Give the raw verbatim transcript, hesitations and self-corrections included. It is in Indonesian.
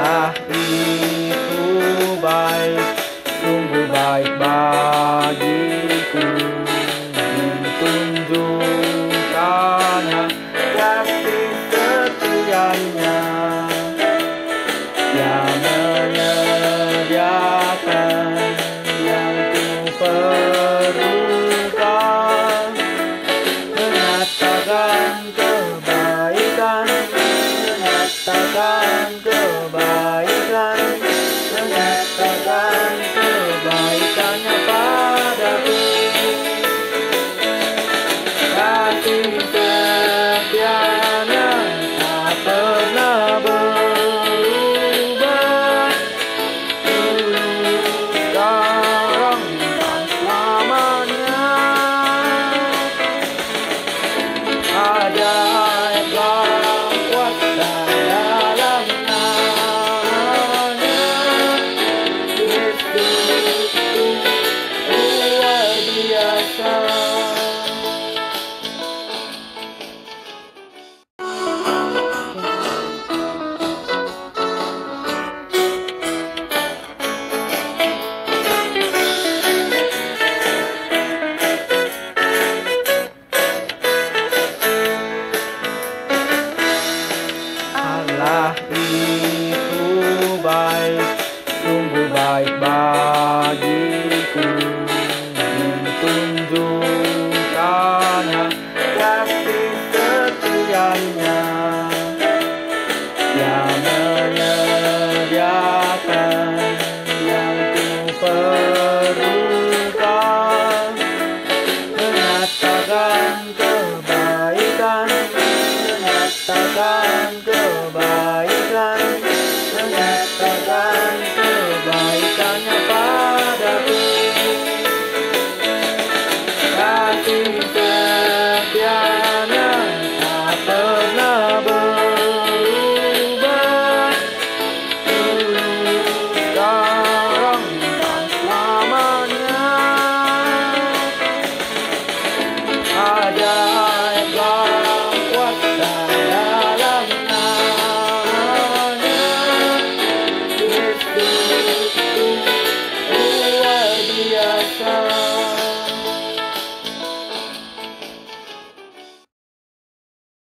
Allah itu baik, sungguh baik bagiku. Ditunjukkannya kasih setianya, yang menyediakan yang ku perlukan, menyatakan kebaikan, menyatakan kebaikan, menyatakan kebaikannya padaku. Kasih setianya tak pernah berubah, dulu, sekarang, dan selamanya. Ajaib kuasa dalam namanya, Yesus luar biasa. Allah itu baik, sungguh baik bagiku. Ditunjukkannya kasih setianya, yang menyediakan yang ku perlukan, menyatakan kebaikan, menyatakan kebaikan,